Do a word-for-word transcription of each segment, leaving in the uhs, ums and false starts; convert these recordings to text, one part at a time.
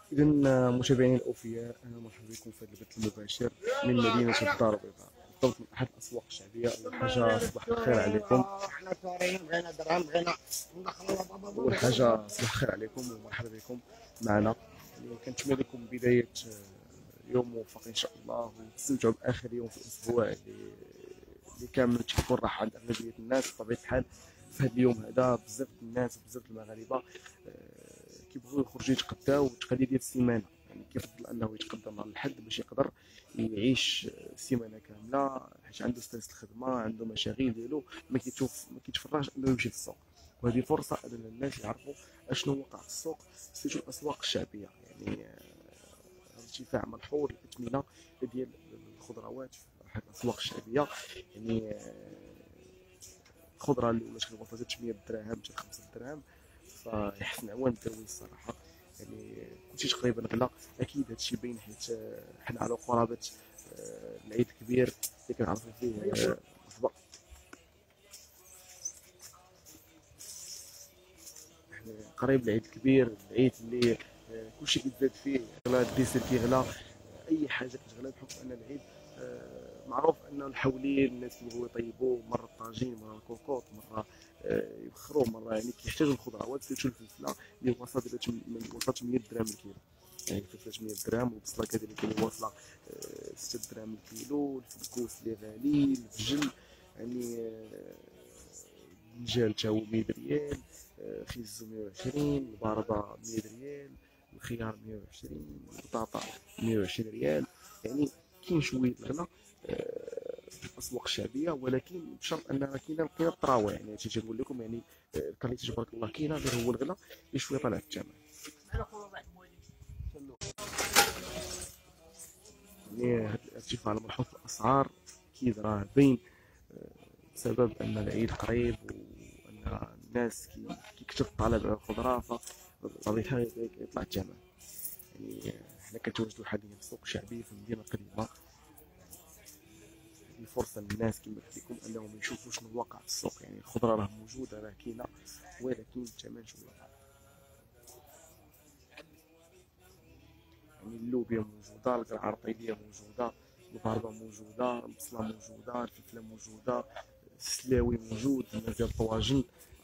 إذا متابعينا الأوفياء، أنا مرحبا بكم في هذا البث المباشر من مدينة الدار البيضاء، بالضبط من أحد الأسواق الشعبية. أول حاجة صباح الخير عليكم. احنا ثوريين بغينا درهم بغينا ندخلوا بابا أول حاجة صباح الخير عليكم ومرحبا بكم معنا. يعني كنتمنى لكم بداية آه، يوم موفق إن شاء الله، وتستمتعوا بآخر يوم في الأسبوع اللي اللي كامل تيكون راحة عند أغلبية الناس. بطبيعة الحال في هذا اليوم هذا بزاف الناس وبزاف المغاربة آه، كيبغيو يخرجوا يتغداو التقاليد ديال السيمانة. يعني كيفضل أنه يتقدى نهار الأحد باش يقدر يعيش السيمانة كاملة، حيت عنده ستريس الخدمة، عنده مشاغل ديالو، ما كيتشوف ما كيتفرجش أنه يمشي للسوق. وهذه فرصة أن الناس يعرفوا أشنو وقع في السوق، سيرتو الأسواق الشعبية. يعني آه، ارتفاع ملحوظ الأثمنة ديال الخضروات في أحد الأسواق الشعبية. يعني آه، الخضرة اللي ولات كتوصل حتى ثمانية دراهم حتى خمسة دراهم، فيحسن عوان الدروي الصراحة. يعني كلشي تقريبا غلا. أكيد هادشي باين حيت آه، حنا على قرابة آه، العيد الكبير اللي كنعرفو فيه آه، مرحبا. حنا قريب العيد الكبير، العيد اللي آه، كلشي كيتزاد فيه، غلا الديسير كيغلا، اي حاجه كتغلى بحكم ان العيد آه، معروف انه الحولين الناس كيبغيو يطيبوه، مره الطاجين، مره الكوكوط، مره آه، يبخروه، مره يعني كيحتاجوا الخضروات سيرتو الفلفله اللي واصله دابا تم- من وصلت ثمانية دراهم الكيلو. يعني الفلفله ثمانية دراهم، والبصله كذلك اللي واصله آه، ستة دراهم الكيلو، الفسكوس اللي غالي، الفجل يعني آه، الدجاج تا هو مية ريال، آه، خيزو مية وعشرين، الباربه مية ريال، الخيار مية وعشرين، البطاطا مية وعشرين ريال. يعني كاين شويه الغلا آه، في الاسواق الشعبيه، ولكن بشرط ان راه كاينه كاينه الطراوه. يعني هادشي تنقول لكم، يعني آه، الكاليتي تبارك الله كاينه، غير هو الغلا اللي شويه طالع في الثمن. يعني هاد الارتفاع الملحوظ في الاسعار اكيد راه باين آه، بسبب ان العيد قريب، وان الناس كي كيكثر الطلب على الخضره، فبطبيعه الحال يطلع الثمن. يعني آه، حنا كنتواجدوا حاليا في السوق الشعبي في المدينه القديمه. هذه فرصه للناس كما قلت لكم انهم يشوفوا شنو الواقع في السوق. يعني الخضره راه موجوده، راه كاينه، ولكن الثمن شويه. يعني اللوبيا موجوده، القرعه الرطيبيه موجوده، الباربه موجوده، البصله موجوده، الفلفله موجوده، السلاوي موجود، الناس ديال الطواجن،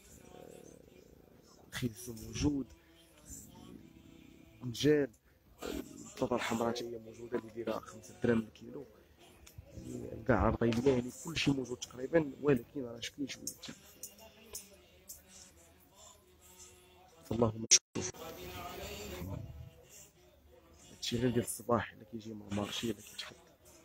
الخيزو موجود، الدجاج، البطاطا الحمراء حتى هي موجوده اللي دايره خمسة دراهم الكيلو. يعني القرعه الرطيبيه، يعني كلشي موجود تقريبا، ولكن راه شكون شويه الثمن. فاللهم تشوف هادشي غير ديال الصباح الا كيجي من المارشي الا كيتحط.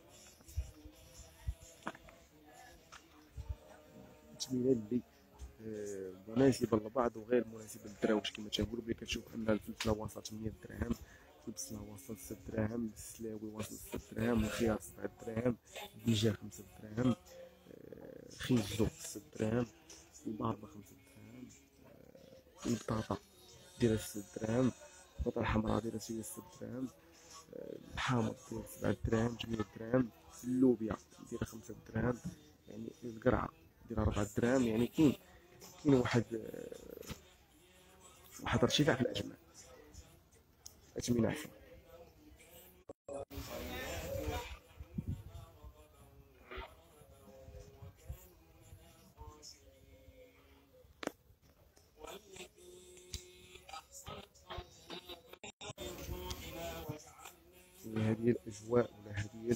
التميله اللي آه، مناسبه للبعض وغير مناسبه للدراوش. كما تنقولوا بلي كتشوف ان الفلفله واصله ثمانية دراهم، البصله واصله ستة دراهم، السلاوي واصل ستة دراهم، الخيار سبعة دراهم، الدجاج خمسة دراهم، آه، خيزو ستة دراهم، الباربه خمسة دراهم، البطاطا دايره ستة دراهم، البطاطا الحمراء دايره ستة دراهم، الحامض داير سبعة دراهم ثمانية دراهم، اللوبيا دايره خمسة دراهم، يعني القرعه دايره أربعة دراهم. يعني كاين كاين واحد واحد الارتفاع في الاجمال. اثمنه عفوا. يعني هذه الاجواء ولا هذه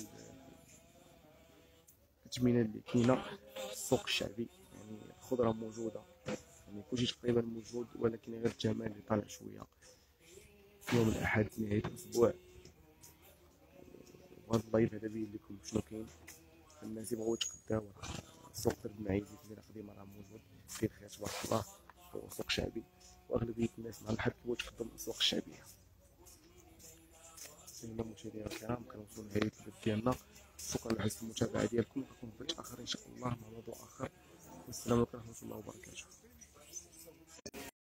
الاثمنه اللي كاينه في السوق الشعبي. يعني الخضره موجوده، يعني كلشي تقريبا موجود، ولكن غير الثمن اللي طالع شويه في يوم الاحد نهايه الاسبوع. وهذا اللايف هذا بين لكم شنو كاين. الناس يبغوا يتغداو، راه السوق درب المعيزي في المدينه القديمه راه موجود فيه الخير تبارك الله. هو سوق شعبي، واغلبيه الناس نهار الأحد كيبغيو يتقداو من الاسواق الشعبيه. سيدنا المشاهدينا الكرام، كنوصلوا لنهايه البث ديالنا. شكرا لحسن المتابعه ديالكم، نلقاكم في بث اخر ان شاء الله مع موضوع اخر. والسلام عليكم ورحمه الله وبركاته.